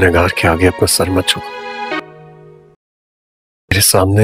गुनहगार के आगे अपना सर मत झुका। मेरे सामने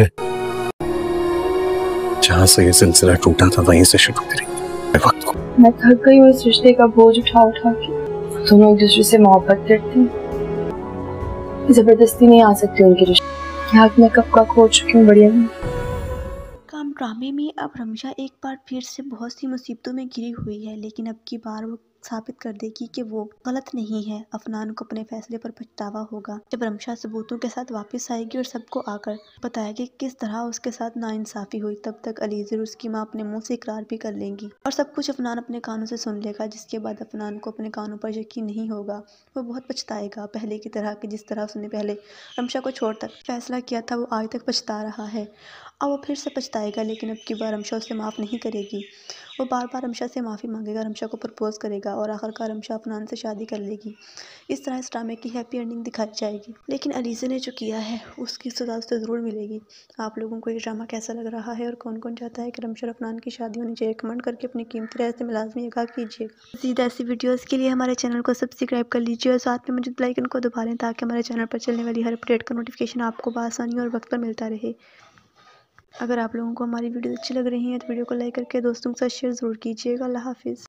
जहां से ये सिलसिला टूटा था वहीं से शुरू करेंगे वक्त को। मैं थक गई हूँ इस रिश्ते का बोझ उठा उठा के। तुम एक दूसरे से मोहब्बत करती हो, जबरदस्ती नहीं आ सकती उनके रिश्ते। यहाँ मैं कब का खो चुकी हूँ। बढ़िया काम ड्रामे में अब रमशा एक बार फिर से बहुत सी मुसीबतों में घिरी हुई है, लेकिन अब की बार वो साबित कर देगी कि वो गलत नहीं है। अफनान को अपने फैसले पर पछतावा होगा जब रमशा सबूतों के साथ वापस आएगी और सबको आकर बताएगी किस तरह उसके साथ नाइंसाफी हुई। तब तक अलीज़ और उसकी माँ अपने मुंह से इकरार भी कर लेंगी और सब कुछ अफनान अपने कानों से सुन लेगा, जिसके बाद अफनान को अपने कानों पर यकीन नहीं होगा। वो बहुत पछताएगा, पहले की तरह कि जिस तरह उसने पहले रमशा को छोड़कर फैसला किया था वो आज तक पछता रहा है। अब वो फिर से पछताएगा, लेकिन अब की बार रमशा उसे माफ़ नहीं करेगी। वो बार बार रमशा से माफ़ी मांगेगा, रमशा को प्रपोज करेगा और आखिरकार रमशा अफनान से शादी कर लेगी। इस तरह इस ड्रामे की हैप्पी एंडिंग दिखाई जाएगी, लेकिन अलीज़ा ने जो किया है उसकी सज़ा उसे ज़रूर मिलेगी। आप लोगों को ये ड्रामा कैसा लग रहा है और कौन कौन चाहता है कि रमशा और अफनान की शादी होनी चाहिए? कमेंट करके अपनी कीमती राय से लाज़मी आगाह कीजिएगा। मज़ीद ऐसी वीडियोज़ के लिए हमारे चैनल को सब्सक्राइब कर लीजिए और साथ में मौजूद बेल आइकन को दबा लें ताकि हमारे चैनल पर चलने वाली हर अपडेट का नोटिफिकेशन आपको बआसानी और वक्त पर मिलता रहे। अगर आप लोगों को हमारी वीडियो अच्छी लग रही है तो वीडियो को लाइक करके दोस्तों के साथ शेयर ज़रूर कीजिएगा। अल्लाह हाफिज़।